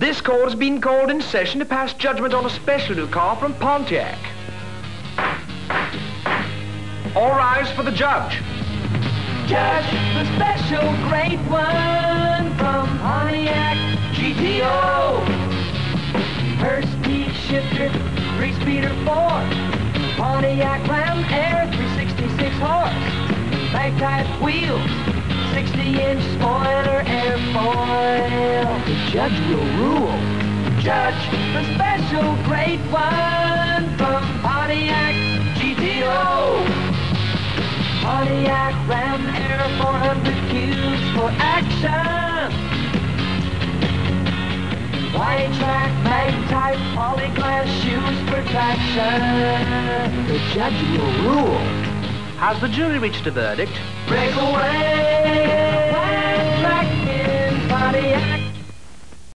This court has been called in session to pass judgment on a special new car from Pontiac. All rise for the judge. Judge, the special great one from Pontiac GTO. First peak shifter, 3-speeder 4. Pontiac Ram Air, 366 horse. Bag-type wheels, 60-inch spoiler airfoil. The judge will rule. Judge, the special great one from Pontiac GTO. Pontiac Ram Air 400 cubes for action. Wide track, mag-type, polyglass shoes for traction. The judge will rule. Has the jury reached a verdict? Breakaway!